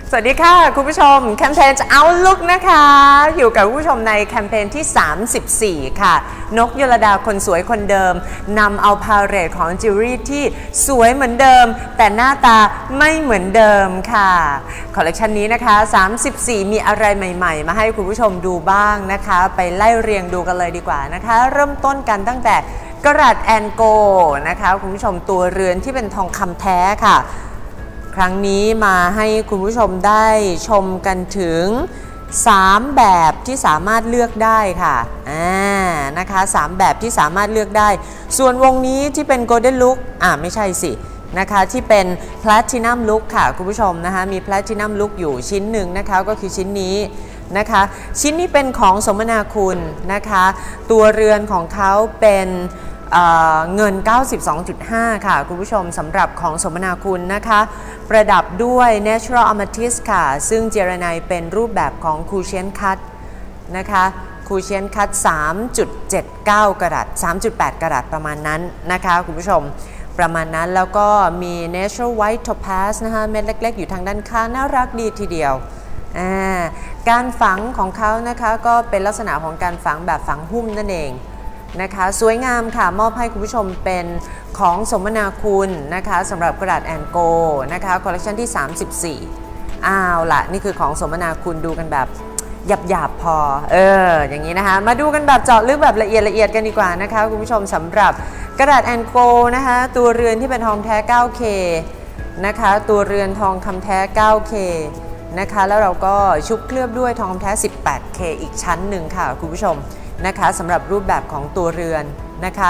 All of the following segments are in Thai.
สวัสดีค่ะคุณผู้ชมแคมเปญเอาลุกนะคะอยู่กับผู้ชมในแคมเปญที่34ค่ะนกยลดาคนสวยคนเดิมนำเอาพาเลทของจิวเวลรี่ที่สวยเหมือนเดิมแต่หน้าตาไม่เหมือนเดิมค่ะคอลเลกชันนี้นะคะ34มีอะไรใหม่ๆมาให้คุณผู้ชมดูบ้างนะคะไปไล่เรียงดูกันเลยดีกว่านะคะเริ่มต้นกันตั้งแต่กระดาษแอนโกนะคะคุณผู้ชมตัวเรือนที่เป็นทองคำแท้ค่ะครั้งนี้มาให้คุณผู้ชมได้ชมกันถึง3แบบที่สามารถเลือกได้ค่ะนะคะ3แบบที่สามารถเลือกได้ส่วนวงนี้ที่เป็น Golden Look ไม่ใช่สินะคะที่เป็น Platinum Look ค่ะคุณผู้ชมนะคะมี Platinum Look อยู่ชิ้นหนึ่งนะคะก็คือชิ้นนี้นะคะชิ้นนี้เป็นของสมนาคุณนะคะตัวเรือนของเขาเป็นเงิน 92.5 ค่ะคุณผู้ชมสำหรับของสมนาคุณนะคะประดับด้วย Natural Amethyst ค่ะซึ่งเจรไนเป็นรูปแบบของ Cushion Cut นะคะ Cushion Cut 3.79 กรัต 3.8 กรัตประมาณนั้นนะคะคุณผู้ชมประมาณนั้นแล้วก็มี Natural White Topaz นะคะเม็ดเล็กๆอยู่ทางด้านข้างน่ารักดีทีเดียวการฝังของเขานะคะก็เป็นลักษณะของการฝังแบบฝังหุ้มนั่นเองนะคะสวยงามค่ะมอบให้คุณผู้ชมเป็นของสมนาคุณนะคะสำหรับกระดาษแอนโกนะคะคอลเลคชันที่34ล่ะนี่คือของสมนาคุณดูกันแบบหยาบๆพออย่างนี้นะคะมาดูกันแบบเจาะลึกแบบละเอียดกันดีกว่านะคะคุณผู้ชมสำหรับกระดาษแอนโกนะคะตัวเรือนที่เป็นทองแท้ 9K นะคะตัวเรือนทองคำแท้ 9K นะคะแล้วเราก็ชุบเคลือบด้วยทองแท้ 18K อีกชั้นหนึ่งค่ะคุณผู้ชมนะคะสำหรับรูปแบบของตัวเรือนนะคะ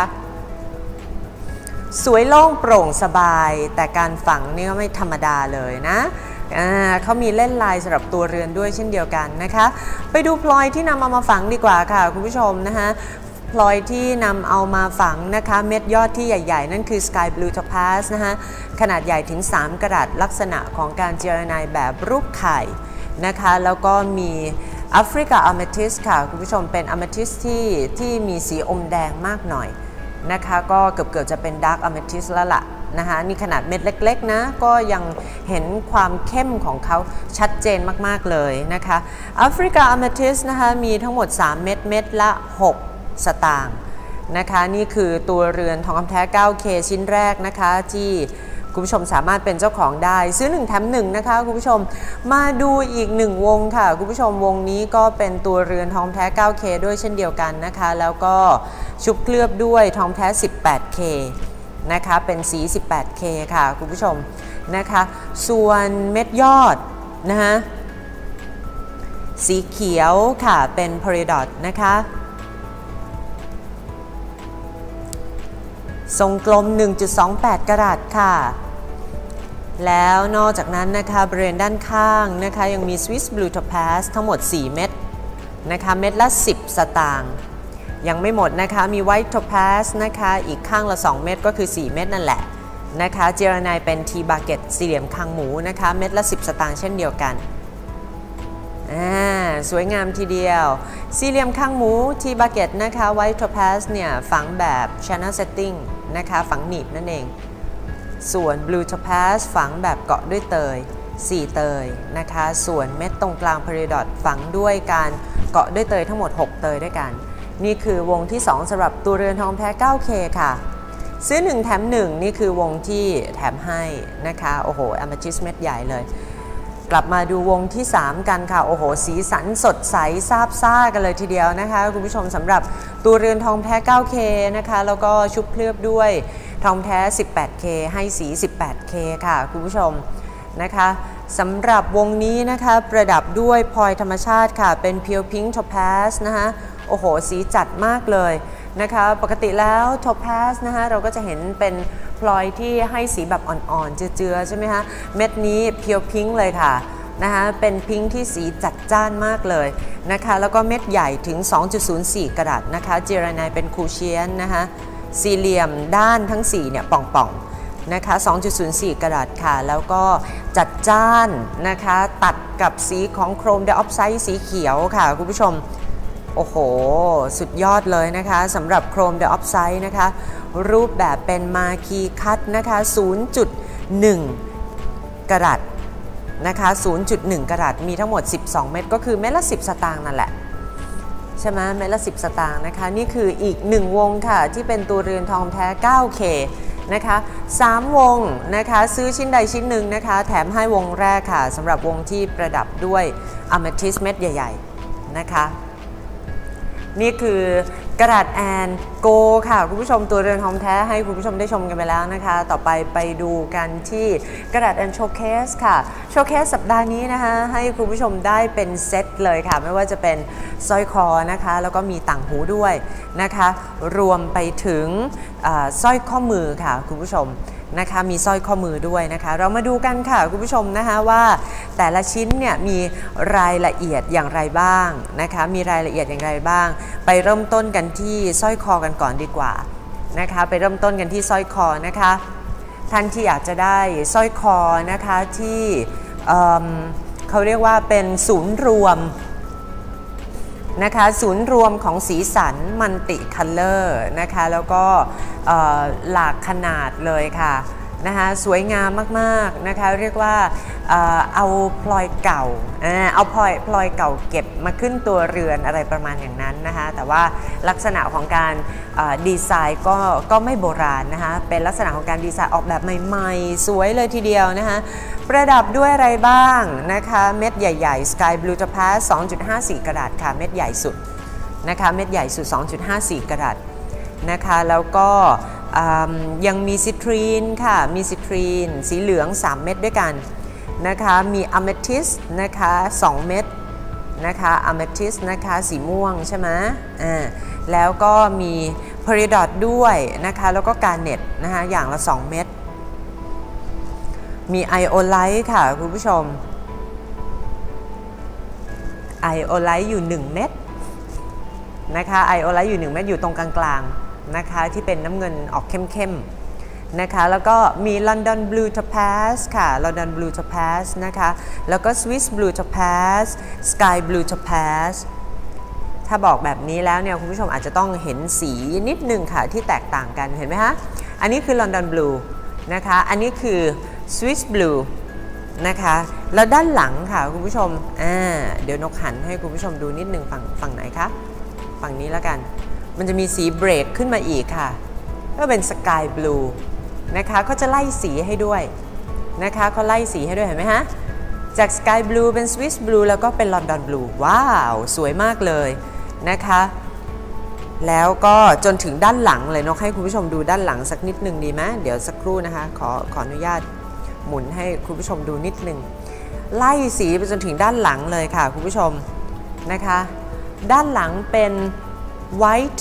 สวยโล่งโปร่งสบายแต่การฝังนี่ก็ไม่ธรรมดาเลยนะเขามีเล่นลายสำหรับตัวเรือนด้วยเช่นเดียวกันนะคะไปดูพลอยที่นำเอามาฝังดีกว่าค่ะคุณผู้ชมนะคะพลอยที่นำเอามาฝังนะคะเม็ดยอดที่ใหญ่ๆนั่นคือ Sky Blue Topaz นะคะขนาดใหญ่ถึง3 กรัตลักษณะของการเจรไนแบบรูปไข่นะคะแล้วก็มีแอฟริกาอะเมทิสค่ะคุณผู้ชมเป็นอะเมทิสที่มีสีอมแดงมากหน่อยนะคะก็เกือบจะเป็นดาร์กอะเมทิสแล้วล่ะนะคะนี่ขนาดเม็ดเล็กๆนะก็ยังเห็นความเข้มของเขาชัดเจนมากๆเลยนะคะแอฟริกาอะเมทิสนะคะมีทั้งหมด3เม็ดเม็ดละ6 สตางค์นะคะนี่คือตัวเรือนทองคำแท้ 9K ชิ้นแรกนะคะที่คุณผู้ชมสามารถเป็นเจ้าของได้ซื้อ1แถม1นะคะคุณผู้ชมมาดูอีก1วงค่ะคุณผู้ชมวงนี้ก็เป็นตัวเรือนทองแท้ 9K ด้วยเช่นเดียวกันนะคะแล้วก็ชุบเคลือบด้วยทองแท้ 18K นะคะเป็นสี 18K ค่ะคุณผู้ชมนะคะส่วนเม็ดยอดนะคะสีเขียวค่ะเป็นพอริดอตนะคะทรงกลม 1.28 กรัตค่ะแล้วนอกจากนั้นนะคะบริเวณด้านข้างนะคะยังมี Swiss Blue Topaz ทั้งหมด4เม็ดนะคะเม็ดละ10 สตางค์ยังไม่หมดนะคะมี White Topaz นะคะอีกข้างละ2เม็ดก็คือ4เม็ดนั่นแหละนะคะเจรไนเป็น T-Bucket สี่เหลี่ยมคางหมูนะคะเม็ดละ10 สตางค์เช่นเดียวกันสวยงามทีเดียวสี่เหลี่ยมคางหมู T-Bucket นะคะ White Topaz เนี่ยฝังแบบ Channel Setting นะคะฝังหนีบนั่นเองส่วน Blue Topaz ฝังแบบเกาะด้วยเตย4 เตยนะคะส่วนเม็ดตรงกลาง Peridot ฝังด้วยการเกาะด้วยเตยทั้งหมด6 เตยด้วยกันนี่คือวงที่2สำหรับตัวเรือนทองแท้ 9K ค่ะซื้อ1แถม1นี่คือวงที่แถมให้นะคะโอ้โหอะเมทิสเม็ดใหญ่เลยกลับมาดูวงที่3กันค่ะโอ้โหสีสันสดใสซาบซ่ากันเลยทีเดียวนะคะคุณผู้ชมสำหรับตัวเรือนทองแท้ 9K นะคะแล้วก็ชุบเคลือบด้วยทองแท้ 18K ให้สี 18K ค่ะคุณผู้ชมนะคะสำหรับวงนี้นะคะประดับด้วยพลอยธรรมชาติค่ะเป็น Pure Pink Topaz นะคะโอ้โหสีจัดมากเลยนะคะปกติแล้ว Topaz นะคะเราก็จะเห็นเป็นพลอยที่ให้สีแบบอ่อนๆเจือๆใช่ไหมคะเม็ดนี้ Pure Pink เลยค่ะนะคะเป็นพิงค์ที่สีจัดจ้านมากเลยนะคะแล้วก็เม็ดใหญ่ถึง 2.04 กรัตนะคะเจรไนเป็นคูเชียนนะคะสี่เหลี่ยมด้านทั้ง4เนี่ยป่องๆนะคะ 2.04 กรัตค่ะแล้วก็จัดจ้านนะคะตัดกับสีของโครมไดออกไซด์สีเขียวค่ะคุณผู้ชมโอ้โหสุดยอดเลยนะคะสำหรับโครมไดออกไซด์นะคะรูปแบบเป็นมาคีคัตนะคะ 0.1 กรัตนะคะ 0.1 กะรัตมีทั้งหมด12เม็ดก็คือเม็ดละ10สตางค์นั่นแหละใช่ไหมเม็ดละ10สตางค์นะคะนี่คืออีก1วงค่ะที่เป็นตัวเรือนทองแท้ 9K นะคะ3วงนะคะซื้อชิ้นใดชิ้นหนึ่งนะคะแถมให้วงแรกค่ะสำหรับวงที่ประดับด้วยอะเมทิสเม็ดใหญ่ๆนะคะนี่คือกระดาษแอนโกค่ะคุณผู้ชมตัวเรือนทองแท้ให้คุณผู้ชมได้ชมกันไปแล้วนะคะต่อไปดูกันที่กระดาษแอนโชว์เคสค่ะโชว์เคสสัปดาห์นี้นะคะให้คุณผู้ชมได้เป็นเซตเลยค่ะไม่ว่าจะเป็นสร้อยคอนะคะแล้วก็มีต่างหูด้วยนะคะรวมไปถึงสร้อยข้อมือค่ะคุณผู้ชมนะคะมีสร้อยข้อมือด้วยนะคะเรามาดูกันค่ะคุณผู้ชมนะคะว่าแต่ละชิ้นเนี่ยมีรายละเอียดอย่างไรบ้างนะคะมีรายละเอียดอย่างไรบ้างไปเริ่มต้นกันที่สร้อยคอกันก่อนดีกว่านะคะไปเริ่มต้นกันที่สร้อยคอนะคะท่านที่อยากจะได้สร้อยคอนะคะที่เขาเรียกว่าเป็นศูนย์รวมนะคะศูนย์รวมของสีสันมัลติคัลเลอร์นะคะแล้วก็หลากขนาดเลยค่ะนะคะสวยงามมากๆนะคะเรียกว่าเอาพลอยเก่าเอาพลอยเก่าเก็บมาขึ้นตัวเรือนอะไรประมาณอย่างนั้นนะคะแต่ว่าลักษณะของการดีไซน์ก็ไม่โบราณนะคะเป็นลักษณะของการดีไซน์ออกแบบใหม่ๆสวยเลยทีเดียวนะคะประดับด้วยอะไรบ้างนะคะเม็ดใหญ่ๆ Sky Blue Topaz 2.54 กะรัตค่ะเม็ดใหญ่สุดนะคะเม็ดใหญ่สุด 2.54 กะรัตนะคะแล้วก็ยังมีซิตรีนค่ะมีซิตรีนสีเหลือง3เม็ดด้วยกันนะคะมีอะเมทิสนะคะ2เม็ดนะคะอะเมทิสนะคะสีม่วงใช่ไหมแล้วก็มีเพริดอตด้วยนะคะแล้วก็การเน็ตนะคะอย่างละ2เม็ดมีไอโอไลท์ค่ะคุณผู้ชมไอโอไลท์อยู่1เม็ดนะคะไอโอไลท์อยู่1เม็ดอยู่ตรงกลางๆนะคะที่เป็นน้ำเงินออกเข้มๆนะคะแล้วก็มี London Blue Topaz ค่ะ London Blue Topaz นะคะแล้วก็ Swiss Blue Topaz Sky Blue Topaz ถ้าบอกแบบนี้แล้วเนี่ยคุณผู้ชมอาจจะต้องเห็นสีนิดนึงค่ะที่แตกต่างกันเห็นไหมคะอันนี้คือ London Blue นะคะอันนี้คือ Swiss Blue นะคะแล้วด้านหลังค่ะคุณผู้ชมเดี๋ยวนกหันให้คุณผู้ชมดูนิดนึงฝั่งไหนคะฝั่งนี้แล้วกันมันจะมีสีเบรกขึ้นมาอีกค่ะก็เป็น Sky Blue นะคะเขาจะไล่สีให้ด้วยนะคะเขาไล่สีให้ด้วยเห็นไหมฮะจาก Sky Blue เป็น Swiss Blue แล้วก็เป็น London Blue ว้าวสวยมากเลยนะคะแล้วก็จนถึงด้านหลังเลยนกให้คุณผู้ชมดูด้านหลังสักนิดนึงดีไหมเดี๋ยวสักครู่นะคะขออนุญาตหมุนให้คุณผู้ชมดูนิดนึงไล่สีไปจนถึงด้านหลังเลยค่ะคุณผู้ชมนะคะด้านหลังเป็น White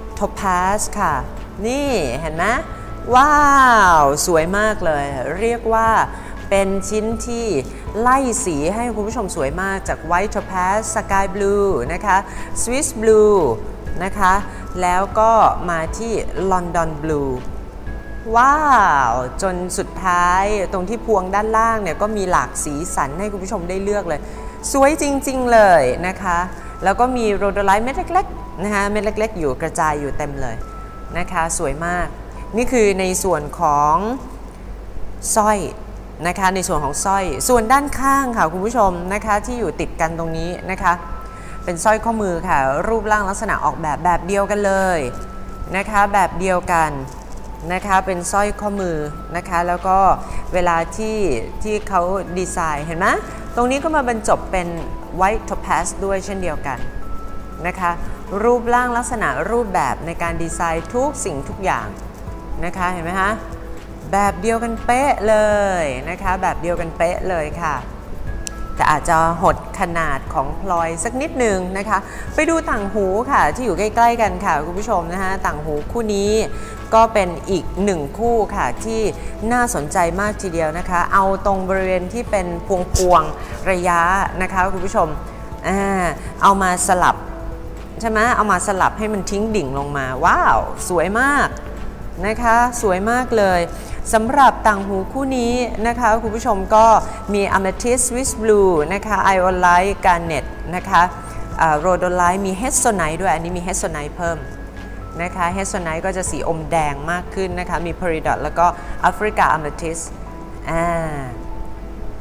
Topaz ค่ะนี่เห็นไหมว้าวสวยมากเลยเรียกว่าเป็นชิ้นที่ไล่สีให้คุณผู้ชมสวยมากจาก White Topaz Sky Blue นะคะ Swiss Blue นะคะแล้วก็มาที่ London Blue ว้าวจนสุดท้ายตรงที่พวงด้านล่างเนี่ยก็มีหลากสีสันให้คุณผู้ชมได้เลือกเลยสวยจริงๆเลยนะคะแล้วก็มีโรโดไลท์เม็ดเล็กๆนะคะเม็ดเล็กๆอยู่กระจายอยู่เต็มเลยนะคะสวยมากนี่คือในส่วนของสร้อยนะคะในส่วนของสร้อยส่วนด้านข้างค่ะคุณผู้ชมนะคะที่อยู่ติดกันตรงนี้นะคะเป็นสร้อยข้อมือค่ะรูปร่างลักษณะออกแบบเดียวกันเลยนะคะแบบเดียวกันนะคะเป็นสร้อยข้อมือนะคะแล้วก็เวลาที่เขาดีไซน์เห็นไหมตรงนี้ก็มาบรรจบเป็น White Topaz ด้วยเช่นเดียวกันนะคะรูปร่างลักษณะรูปแบบในการดีไซน์ทุกสิ่งทุกอย่างนะคะเห็นไหมคะแบบเดียวกันเป๊ะเลยนะคะแบบเดียวกันเป๊ะเลยค่ะแต่อาจจะหดขนาดของพลอยสักนิดนึงนะคะไปดูต่างหูค่ะที่อยู่ใกล้ๆกันค่ะคุณผู้ชมนะคะต่างหูคู่นี้ก็เป็นอีกหนึ่งคู่ค่ะที่น่าสนใจมากทีเดียวนะคะเอาตรงบริเวณที่เป็นพวงระยะนะคะคุณผู้ชมเอามาสลับใช่ไหมเอามาสลับให้มันทิ้งดิ่งลงมาว้าวสวยมากนะคะสวยมากเลยสำหรับต่างหูคู่นี้นะคะคุณผู้ชมก็มี Amethyst Swiss Blue นะคะ Iolite Garnet นะคะRhodolite มี Hexonite ด้วยอันนี้มี Hexonite เพิ่มนะคะ Hexonite ก็จะสีอมแดงมากขึ้นนะคะมี Peridot แล้วก็ Africa Amethyst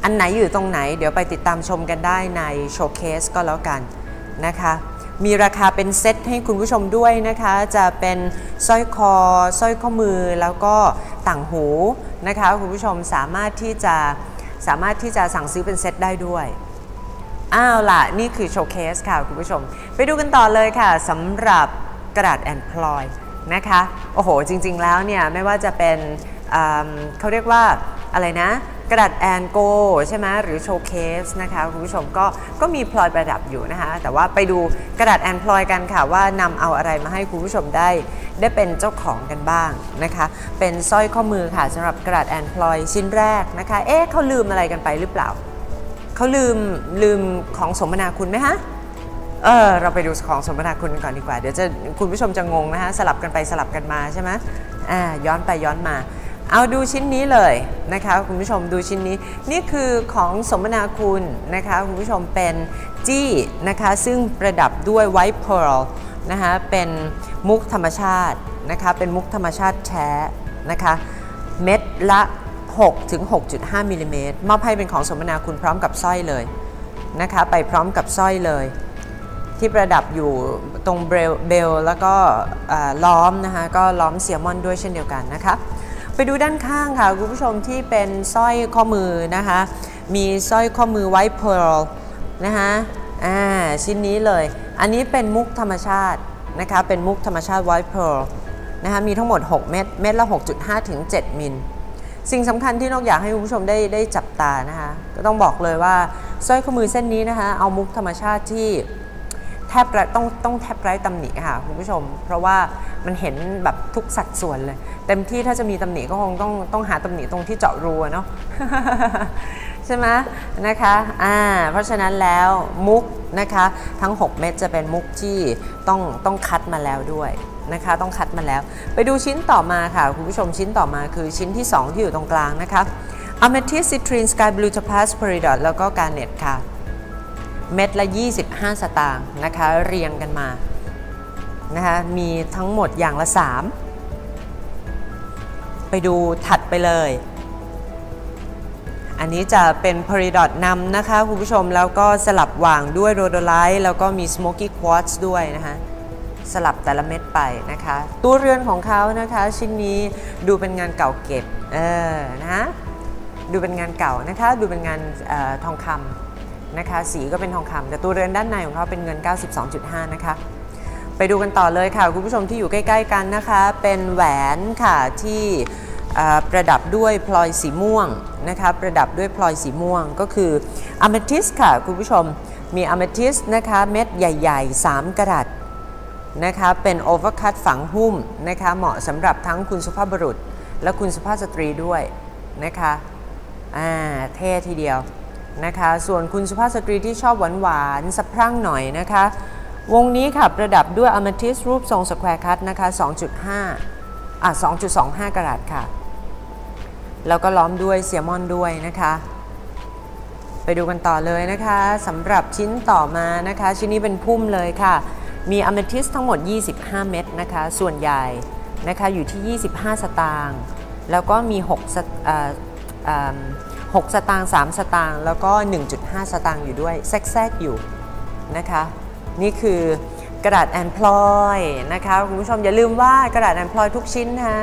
อันไหนอยู่ตรงไหนเดี๋ยวไปติดตามชมกันได้ในโชว์เคสก็แล้วกันนะคะมีราคาเป็นเซตให้คุณผู้ชมด้วยนะคะจะเป็นสร้อยคอสร้อยข้อมือแล้วก็ต่างหูนะคะคุณผู้ชมสามารถที่จะสั่งซื้อเป็นเซตได้ด้วยอ้าวล่ะนี่คือโชว์เคสค่ะคุณผู้ชมไปดูกันต่อเลยค่ะสำหรับกระดาษแอนพลอยนะคะโอ้โหจริงๆแล้วเนี่ยไม่ว่าจะเป็นเขาเรียกว่าอะไรนะกระดาษแอนโกใช่ไหมหรือโชว์เคสนะคะคุณผู้ชมก็มีพลอยประดับอยู่นะคะแต่ว่าไปดูกระดาษแอนพลอยกันค่ะว่านำเอาอะไรมาให้คุณผู้ชมได้เป็นเจ้าของกันบ้างนะคะเป็นสร้อยข้อมือค่ะสำหรับกระดาษแอนพลอยชิ้นแรกนะคะเขาลืมอะไรกันไปหรือเปล่าเขาลืมของสมนาคุณไหมฮะเราไปดูของสมนาคุณก่อนดีกว่าเดี๋ยวคุณผู้ชมจะงงนะคะสลับกันไปสลับกันมาใช่ไหมย้อนไปย้อนมาเอาดูชิ้นนี้เลยนะคะคุณผู้ชมดูชิ้นนี้นี่คือของสมนาคุณนะคะคุณผู้ชมเป็นจี้นะคะซึ่งประดับด้วยไวท์เพร์ลนะคะเป็นมุกธรรมชาตินะคะเป็นมุกธรรมชาติแท้นะคะเม็ดละ6 ถึง 6.5 มิลลิเมตรมอบให้เป็นของสมนาคุณพร้อมกับสร้อยเลยนะคะไปพร้อมกับสร้อยเลยที่ประดับอยู่ตรงเบลแล้วก็ล้อมนะคะก็ล้อมเซียมอนด้วยเช่นเดียวกันนะคะไปดูด้านข้างค่ะคุณผู้ชมที่เป็นสร้อยข้อมือนะคะมีสร้อยข้อมือไวท์เพร์ลนะคะชิ้นนี้เลยอันนี้เป็นมุกธรรมชาตินะคะเป็นมุกธรรมชาติไวท์เพร์ลนะคะมีทั้งหมด6เม็ดละ 6.5 ถึง 7 มิลสิ่งสำคัญที่นกอยากให้คุณผู้ชมได้จับตานะคะก็ต้องบอกเลยว่าสร้อยข้อมือเส้นนี้นะคะเอามุกธรรมชาติที่แทบต้องแทบไร้ตำหนิค่ะคุณผู้ชมเพราะว่ามันเห็นแบบทุกสัดส่วนเลยเต็มที่ถ้าจะมีตำหนิก็คงต้องหาตำหนิตรงที่เจาะรูเนาะ ใช่ไหมนะคะเพราะฉะนั้นแล้วมุกนะคะทั้ง6เม็ดจะเป็นมุกที่ต้องคัดมาแล้วด้วยนะคะต้องคัดมาแล้วไปดูชิ้นต่อมาค่ะคุณผู้ชมชิ้นต่อมาคือชิ้นที่2ที่อยู่ตรงกลางนะคะ Amethyst Citrine Sky Blue Topaz Peridot แล้วก็ Garnet ค่ะเม็ดละ25 สตางค์นะคะเรียงกันมานะคะมีทั้งหมดอย่างละ3ไปดูถัดไปเลยอันนี้จะเป็น Peridot นำนะคะคุณผู้ชมแล้วก็สลับวางด้วย Rhodolite แล้วก็มี Smoky Quartz ด้วยนะคะสลับแต่ละเม็ดไปนะคะตัวเรือนของเขานะคะชิ้นนี้ดูเป็นงานเก่าเก็บนะดูเป็นงานเก่านะคะดูเป็นงานทองคำนะคะสีก็เป็นทองคำแต่ตัวเรือนด้านในของเขาเป็นเงิน 92.5 นะคะไปดูกันต่อเลยค่ะคุณผู้ชมที่อยู่ใกล้ๆกันนะคะเป็นแหวนค่ะที่ประดับด้วยพลอยสีม่วงนะคะประดับด้วยพลอยสีม่วงก็คือ Amethyst ค่ะคุณผู้ชมมี Amethyst นะคะเม็ดใหญ่ๆ3 กะรัตนะคะเป็นโอเวอร์คัตฝังหุ้มนะคะเหมาะสำหรับทั้งคุณสุภาพบุรุษและคุณสุภาพสตรีด้วยนะคะเท่ทีเดียวนะคะส่วนคุณสุภาพสตรีที่ชอบหวานๆสะพรั่งหน่อยนะคะวงนี้ค่ะประดับด้วย Amethyst รูปทรงสแควร์คัตนะคะ 2.25 กะรัตค่ะแล้วก็ล้อมด้วยเซียมอนด้วยนะคะไปดูกันต่อเลยนะคะสำหรับชิ้นต่อมานะคะชิ้นนี้เป็นพุ่มเลยค่ะมี Amethyst ทั้งหมด25 เม็ดนะคะส่วนใหญ่นะคะอยู่ที่25 สตางค์แล้วก็มี6 สตางค์3 สตางค์แล้วก็ 1.5 สตางค์อยู่ด้วยแทรกอยู่นะคะนี่คือกระดาษแอนพลอยนะคะคุณผู้ชมอย่าลืมว่ากระดาษแอนพลอยทุกชิ้นนะคะ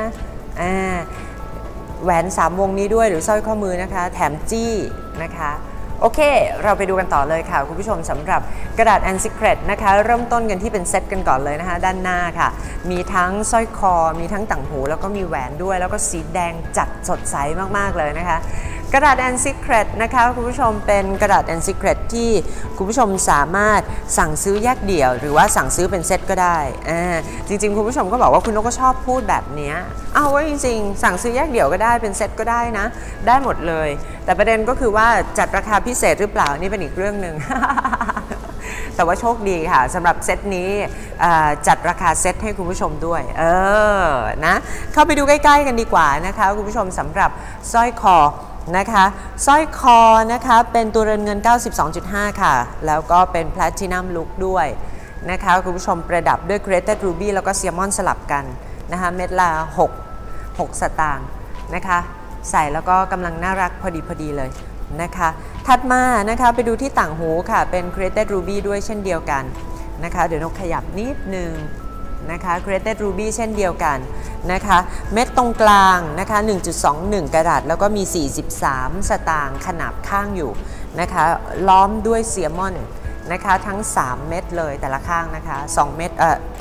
แหวน3 วงนี้ด้วยหรือสร้อยข้อมือนะคะแถมจี้นะคะโอเคเราไปดูกันต่อเลยค่ะคุณผู้ชมสำหรับกระดาษ and Secret นะคะเริ่มต้นกันที่เป็นเซตกันก่อนเลยนะคะด้านหน้าค่ะมีทั้งสร้อยคอมีทั้งต่างหูแล้วก็มีแหวนด้วยแล้วก็สีแดงจัดสดใสมากๆเลยนะคะกระดาษ and Secret นะคะคุณผู้ชมเป็นกระดาษ and Secret ที่คุณผู้ชมสามารถสั่งซื้อแยกเดี่ยวหรือว่าสั่งซื้อเป็นเซตก็ได้จริงๆคุณผู้ชมก็บอกว่าคุณนกก็ชอบพูดแบบนี้ว่าจริงๆสั่งซื้อแยกเดี่ยวก็ได้เป็นเซตก็ได้นะได้หมดเลยแต่ประเด็นก็คือว่าจัดราคาพิเศษหรือเปล่านี่เป็นอีกเรื่องหนึ่ง แต่ว่าโชคดีค่ะสำหรับเซตนี้จัดราคาเซตให้คุณผู้ชมด้วยนะเข้าไปดูใกล้ๆกันดีกว่านะคะคุณผู้ชมสำหรับสร้อยคอนะคะสร้อยคอนะคะเป็นตัวเรือนเงิน 92.5 ค่ะแล้วก็เป็นแพลทินัมลุคด้วยนะคะคุณผู้ชมประดับด้วย Created Ruby แล้วก็เซียมอนสลับกันนะคะเม็ดละ6 สตางค์นะคะใส่แล้วก็กำลังน่ารักพอดีเลยนะคะถัดมานะคะไปดูที่ต่างหูค่ะเป็น Created Ruby ด้วยเช่นเดียวกันนะคะเดี๋ยวนกขยับนิดนึงนะคะ Created Ruby เช่นเดียวกันนะคะเม็ดตรงกลางนะคะ 1.21 กะรัตแล้วก็มี 43 สตางค์ขนาบข้างอยู่นะคะล้อมด้วยเซียมอนนะคะทั้ง 3 เม็ดเลยแต่ละข้างนะคะ2 เม็ด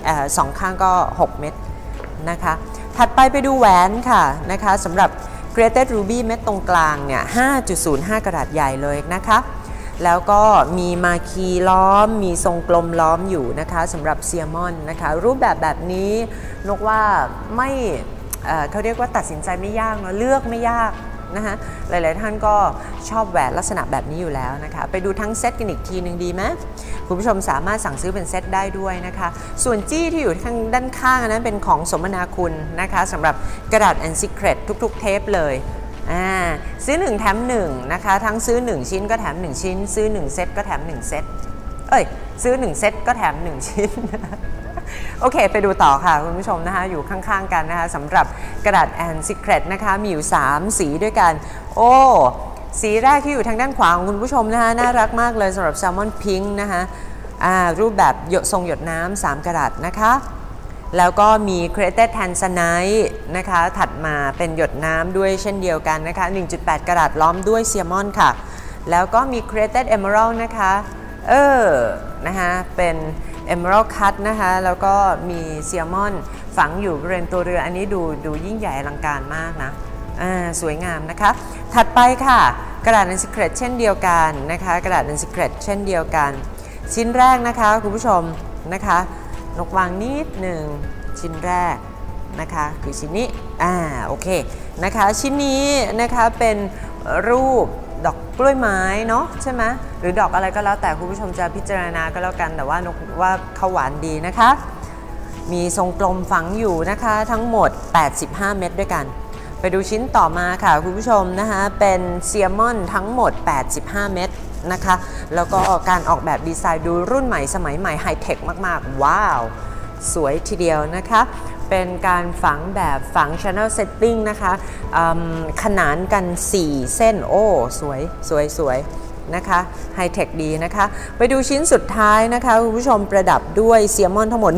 2 ข้างก็ 6 เม็ดนะคะถัดไปดูแหวนค่ะนะคะสำหรับ Created Ruby เม็ดตรงกลางเนี่ย 5.05 กะรัตใหญ่เลยนะคะแล้วก็มีมาคีล้อมมีทรงกลมล้อมอยู่นะคะสำหรับเซียมอนนะคะรูปแบบนี้นกว่าไม่เขาเรียกว่าตัดสินใจไม่ยากเนาะเลือกไม่ยากนะคะหลายๆท่านก็ชอบแหวนลักษณะแบบนี้อยู่แล้วนะคะไปดูทั้งเซตกันอีกทีหนึ่งดีไหมคุณผู้ชมสามารถสั่งซื้อเป็นเซตได้ด้วยนะคะส่วนจี้ที่อยู่ทางด้านข้างนั้นเป็นของสมนาคุณนะคะสำหรับกระดาษ and secret ทุกๆเทปเลยซื้อ1แถม1นะคะทั้งซื้อ1ชิ้นก็แถม1ชิ้นซื้อ1เซตก็แถม1เซตซื้อ1เซตก็แถม1ชิ้นโอเคไปดูต่อค่ะคุณผู้ชมนะคะอยู่ข้างๆกันนะคะสำหรับกระดาษ and secret นะคะมีอยู่3สีด้วยกันโอ้สีแรกที่อยู่ทางด้านขวาของคุณผู้ชมนะคะน่ารักมากเลยสำหรับแซลมอนพิงค์นะคะรูปแบบทรงหยดน้ำ3กะรัตนะคะแล้วก็มี Created Tanzanite นะคะถัดมาเป็นหยดน้ำด้วยเช่นเดียวกันนะคะ 1.8 กะรัตล้อมด้วยเซียมอนค่ะแล้วก็มี Created Emerald นะคะนะคะเป็น Emerald Cut นะคะแล้วก็มีเซียมอนฝังอยู่บริเวณตัวเรืออันนี้ดูยิ่งใหญ่อลังการมากนะสวยงามนะคะถัดไปค่ะกระดาษ and secret เช่นเดียวกันนะคะกระดาษ and secret เช่นเดียวกันชิ้นแรกนะคะคุณผู้ชมนะคะนกวางนิดหนึ่งชิ้นแรกนะคะคือชิ้นนี้โอเคนะคะชิ้นนี้นะคะเป็นรูปดอกกล้วยไม้เนาะใช่ไหมหรือดอกอะไรก็แล้วแต่คุณผู้ชมจะพิจารณาก็แล้วกันแต่ว่านกว่าเขาหวานดีนะคะมีทรงกลมฝังอยู่นะคะทั้งหมด85เม็ดด้วยกันไปดูชิ้นต่อมาค่ะคุณผู้ชมนะคะเป็นเซียมอนทั้งหมด85เม็ดนะคะแล้วก็การออกแบบดีไซน์ดูรุ่นใหม่สมัยใหม่ไฮเทคมากๆว้าวสวยทีเดียวนะคะเป็นการฝังแบบฝัง Channel Setting นะคะขนานกัน4เส้นโอ้สวยนะคะไฮเทคดีนะคะไปดูชิ้นสุดท้ายนะคะคุณผู้ชมประดับด้วยเซียมอนทั้งหมด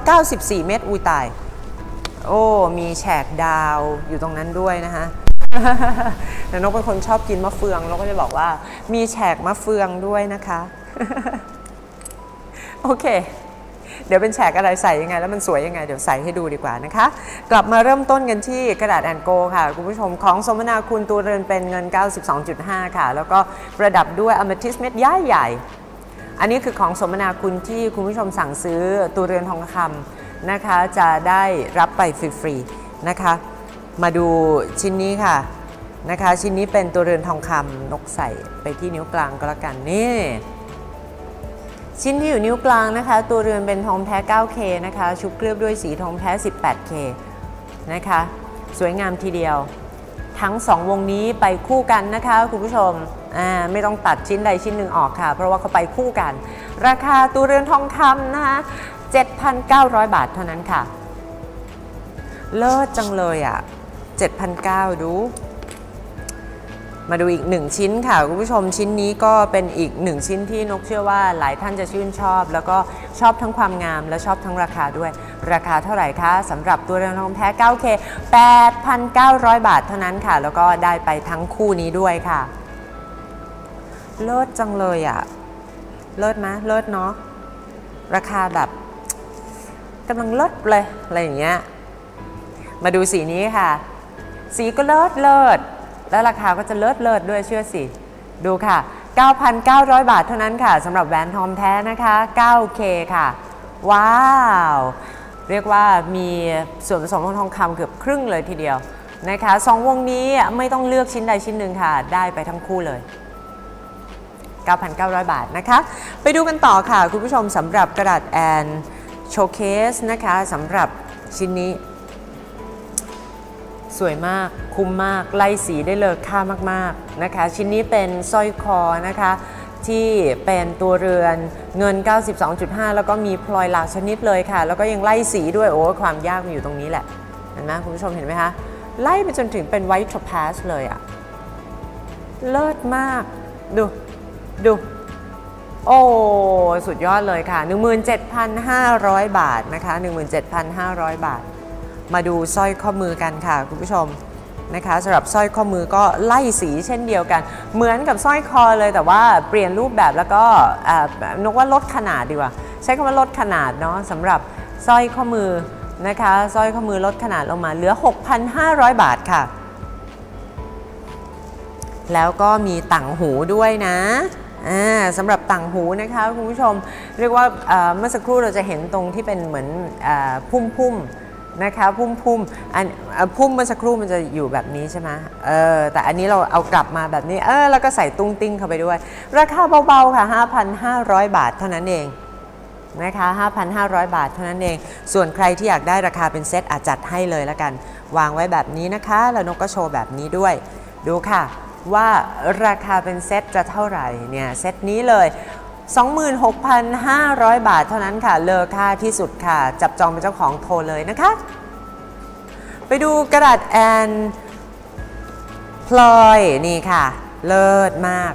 194เม็ดอุ้ยตายโอ้มีแฉกดาวอยู่ตรงนั้นด้วยนะคะแต่นกเป็นคนชอบกินมะเฟืองนกก็จะบอกว่ามีแฉกมะเฟืองด้วยนะคะโอเคเดี๋ยวเป็นแฉกอะไรใส่ยังไงแล้วมันสวยยังไงเดี๋ยวใส่ให้ดูดีกว่านะคะกลับมาเริ่มต้นกันที่กระดาษแอนโกค่ะคุณผู้ชมของสมนาคุณตัวเรือนเป็นเงิน 92.5 ค่ะแล้วก็ประดับด้วยอะเมทิสเม็ดใหญ่อันนี้คือของสมนาคุณที่คุณผู้ชมสั่งซื้อตัวเรือนทองคำนะคะจะได้รับไปฟรีๆนะคะมาดูชิ้นนี้ค่ะนะคะชิ้นนี้เป็นตัวเรือนทองคำนกใส่ไปที่นิ้วกลางก็แล้วกันนี่ชิ้นที่อยู่นิ้วกลางนะคะตัวเรือนเป็นทองแท้ 9K นะคะชุบเคลือบด้วยสีทองแท้ 18K นะคะสวยงามทีเดียวทั้ง2วงนี้ไปคู่กันนะคะคุณผู้ชมไม่ต้องตัดชิ้นใดชิ้นหนึ่งออกค่ะเพราะว่าเขาไปคู่กันราคาตัวเรือนทองคำนะคะ 7,900 บาทเท่านั้นค่ะเลิศจังเลยอ่ะ 7,900 ดูมาดูอีก1ชิ้นค่ะคุณผู้ชมชิ้นนี้ก็เป็นอีก1ชิ้นที่นกเชื่อว่าหลายท่านจะชื่นชอบแล้วก็ชอบทั้งความงามและชอบทั้งราคาด้วยราคาเท่าไหร่คะสำหรับตัวเรือนทองแท้ 9K 8,900 บาทเท่านั้นค่ะแล้วก็ได้ไปทั้งคู่นี้ด้วยค่ะเลิศจังเลยอ่ะเลิศไหมเลิศเนาะราคาแบบกำลังเลิศเลยอะไรอย่างเงี้ยมาดูสีนี้ค่ะสีก็เลิศแล้วราคาก็จะเลิศด้วยเชื่อสิดูค่ะ 9,900 บาทเท่านั้นค่ะสำหรับแหวนทองแท้นะคะ 9K ค่ะว้าวเรียกว่ามีส่วนผสมของทองคำเกือบครึ่งเลยทีเดียวนะคะ2วงนี้ไม่ต้องเลือกชิ้นใดชิ้นหนึ่งค่ะได้ไปทั้งคู่เลย 9,900 บาทนะคะไปดูกันต่อค่ะคุณผู้ชมสำหรับกระดาษแอนโชว์เคสนะคะสำหรับชิ้นนี้สวยมากคุ้มมากไล่สีได้เลอค่ามากๆนะคะชิ้นนี้เป็นสร้อยคอนะคะที่เป็นตัวเรือนเงิน 92.5 แล้วก็มีพลอยหลากชนิดเลยค่ะแล้วก็ยังไล่สีด้วยโอ้ความยากมันอยู่ตรงนี้แหละเห็นไหมคุณผู้ชมเห็นไหมคะไล่ไปจนถึงเป็นไวท์ทอปาสเลยอะเลิศมากดูโอ้สุดยอดเลยค่ะ 17,500 บาทนะคะ 17,500 บาทมาดูสร้อยข้อมือกันค่ะคุณผู้ชมนะคะสำหรับสร้อยข้อมือก็ไล่สีเช่นเดียวกันเหมือนกับสร้อยคอเลยแต่ว่าเปลี่ยนรูปแบบแล้วก็นกว่าลดขนาดดีกว่าใช้คำว่าลดขนาดเนาะสำหรับสร้อยข้อมือนะคะสร้อยข้อมือลดขนาดลงมาเหลือ 6,500 บาทค่ะแล้วก็มีต่างหูด้วยนะสำหรับต่างหูนะคะคุณผู้ชมเรียกว่าเมื่อสักครู่เราจะเห็นตรงที่เป็นเหมือนพุ่มนะคะพุ่มพุ่มเมื่อสักครู่มันจะอยู่แบบนี้ใช่ไหมแต่อันนี้เราเอากลับมาแบบนี้แล้วก็ใส่ตุ้งติ้งเข้าไปด้วยราคาเบาๆค่ะ 5,500 บาทเท่านั้นเองนะคะ 5,500 บาทเท่านั้นเองส่วนใครที่อยากได้ราคาเป็นเซตอาจจัดให้เลยละกันวางไว้แบบนี้นะคะแล้วนกก็โชว์แบบนี้ด้วยดูค่ะว่าราคาเป็นเซตจะเท่าไหร่เนี่ยเซตนี้เลย 26,500 บาทเท่านั้นค่ะเลอค่าที่สุดค่ะจับจองเป็นเจ้าของโทรเลยนะคะไปดูกระดาษแอนพลอยนี่ค่ะเลิศมาก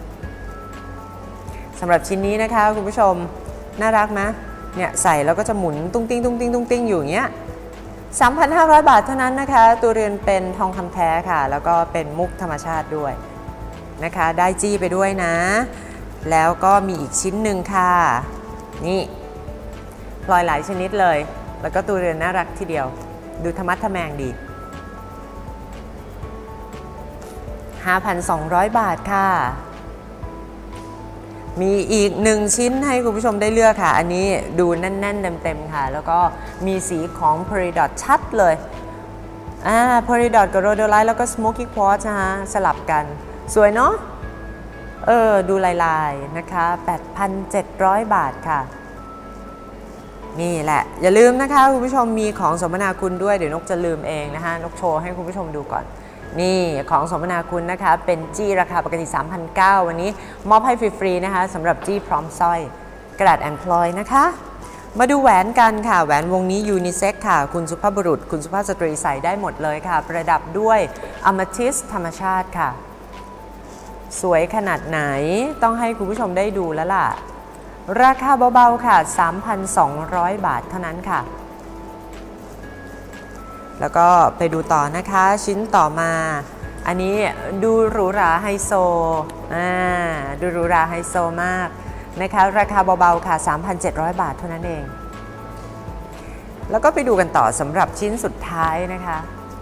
สำหรับชิ้นนี้นะคะคุณผู้ชมน่ารักไหมเนี่ยใส่แล้วก็จะหมุนตุ้งติ้งตุ้งติ้งตุ้งติ้งอยู่อย่างเงี้ย 3,500 บาทเท่านั้นนะคะตัวเรือนเป็นทองคำแท้ค่ะแล้วก็เป็นมุกธรรมชาติด้วยนะคะได้จี้ไปด้วยนะแล้วก็มีอีกชิ้นหนึ่งค่ะนี่พลอยหลายชนิดเลยแล้วก็ตัวเรือนน่ารักทีเดียวดูธรรมะทแมงดี 5,200 บาทค่ะมีอีก1ชิ้นให้คุณผู้ชมได้เลือกค่ะอันนี้ดูแน่นๆเต็มๆค่ะแล้วก็มีสีของ Peridot ชัดเลยPeridot กับ Rhodolite แล้วก็ Smoky Quartz นะคะสลับกันสวยเนาะดูลายๆนะคะ 8,700 บาทค่ะนี่แหละอย่าลืมนะคะคุณผู้ชมมีของสมนาคุณด้วยเดี๋ยวนกจะลืมเองนะคะนกโชว์ให้คุณผู้ชมดูก่อนนี่ของสมนาคุณนะคะเป็นจี้ราคาปกติ 3,900 วันนี้มอบให้ฟรีๆนะคะสำหรับจี้พร้อมสร้อยกระดาษแอนพลอยนะคะมาดูแหวนกันค่ะแหวนวงนี้ยูนิเซ็กค่ะคุณสุภาพบุรุษคุณสุภาพสตรีใส่ได้หมดเลยค่ะประดับด้วยอะเมทิสธรรมชาติค่ะสวยขนาดไหนต้องให้คุณผู้ชมได้ดูแล้วล่ะราคาเบาๆค่ะ 3,200 บาทเท่านั้นค่ะแล้วก็ไปดูต่อนะคะชิ้นต่อมาอันนี้ดูหรูหราไฮโซดูหรูหราไฮโซมากนะคะราคาเบาๆค่ะ 3,700 บาทเท่านั้นเองแล้วก็ไปดูกันต่อสำหรับชิ้นสุดท้ายนะคะ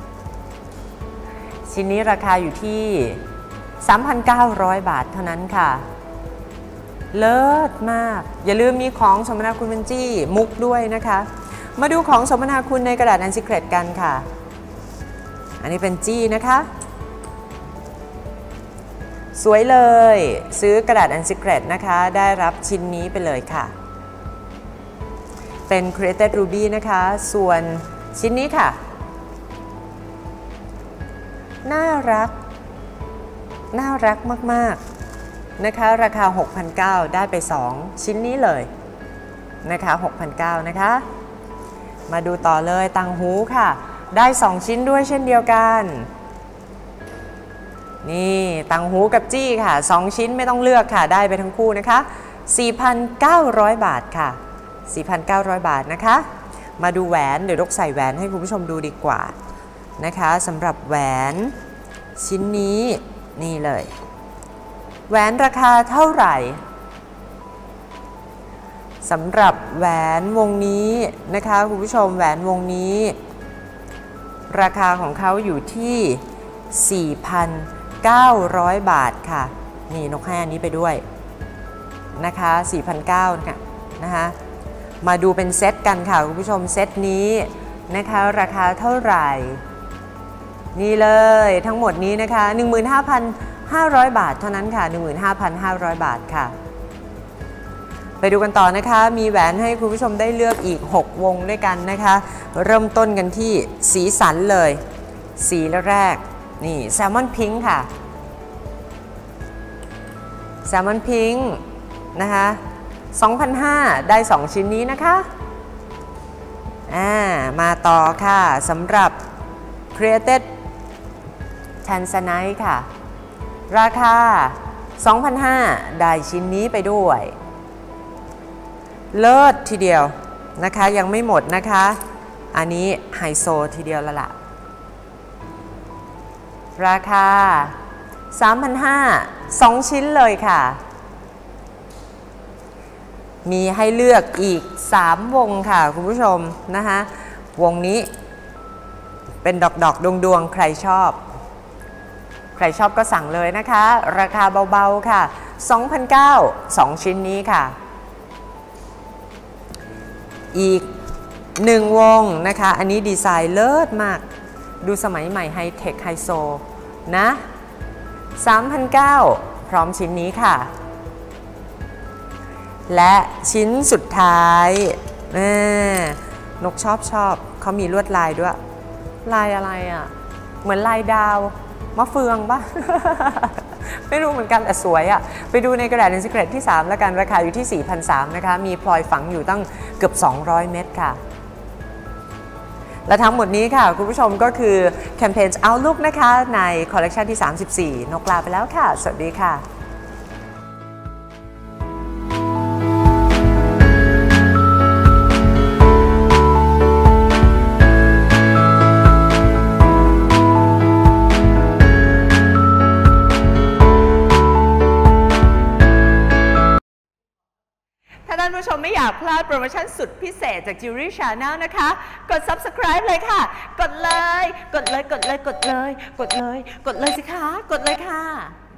ชิ้นนี้ราคาอยู่ที่ 3,900 บาทเท่านั้นค่ะเลิศมากอย่าลืมมีของสมนาคุณเป็นจี้มุกด้วยนะคะมาดูของสมนาคุณในกระดาษ Ann Secret กันค่ะอันนี้เป็นจี้นะคะสวยเลยซื้อกระดาษ Ann Secret นะคะได้รับชิ้นนี้ไปเลยค่ะเป็น Created Ruby นะคะส่วนชิ้นนี้ค่ะน่ารักมากๆนะคะราคา 6,900 ได้ไป2ชิ้นนี้เลยนะคะ 6,900 นะคะมาดูต่อเลยต่างหูค่ะได้2ชิ้นด้วยเช่นเดียวกันนี่ต่างหูกับจี้ค่ะ2ชิ้นไม่ต้องเลือกค่ะได้ไปทั้งคู่นะคะ 4,900 บาทค่ะ 4,900 บาทนะคะมาดูแหวนเดี๋ยวนกใส่แหวนให้คุณผู้ชมดูดีกว่านะคะสำหรับแหวนชิ้นนี้นี่เลยแหวนราคาเท่าไหร่สำหรับแหวนวงนี้นะคะคุณผู้ชมแหวนวงนี้ราคาของเขาอยู่ที่ 4,900 บาทค่ะนี่นกให้อันนี้ไปด้วยนะคะ 4,900 ค่ะนะคะมาดูเป็นเซตกันค่ะคุณผู้ชมเซตนี้นะคะราคาเท่าไหร่นี่เลยทั้งหมดนี้นะคะ 15,500 บาทเท่านั้นค่ะ 15,500 บาทค่ะไปดูกันต่อนะคะมีแหวนให้คุณผู้ชมได้เลือกอีก6วงด้วยกันนะคะเริ่มต้นกันที่สีสันเลยสีแรกนี่แซลมอนพิงค์ค่ะแซลมอนพิงค์นะคะ 2,500 ได้2ชิ้นนี้นะคะมาต่อค่ะสำหรับ Created Tanzanite ค่ะราคา 2,500 ได้ชิ้นนี้ไปด้วยเลิศทีเดียวนะคะยังไม่หมดนะคะอันนี้ไฮโซทีเดียวละล่ะราคา 3,500 2 ชิ้นเลยค่ะมีให้เลือกอีก3 วงค่ะคุณผู้ชมนะคะวงนี้เป็นดอกดวงใครชอบก็สั่งเลยนะคะราคาเบาๆค่ะ 2,900 2 ชิ้นนี้ค่ะอีก1 วงนะคะอันนี้ดีไซน์เลิศมากดูสมัยใหม่ไฮเทคไฮโซนะ 3,900 พร้อมชิ้นนี้ค่ะและชิ้นสุดท้ายนกชอบเขามีลวดลายด้วยลายอะไรอ่ะเหมือนลายดาวมะเฟืองปะ ไม่รู้เหมือนกันแต่สวยอ่ะไปดูในกระดาษ Secret ที่3แล้วกันราคาอยู่ที่ 4,300 นะคะมีพลอยฝังอยู่ตั้งเกือบ200 เม็ดค่ะและทั้งหมดนี้ค่ะคุณผู้ชมก็คือแคมเปญ Outlook นะคะในคอลเลกชันที่ 34นกลาไปแล้วค่ะสวัสดีค่ะถ้าท่านผู้ชมไม่อยากพลาดโปรโมชั่นสุดพิเศษจาก Jewelry Channel นะคะกด Subscribe เลยค่ะกดเลยสิคะกดเลยค่ะ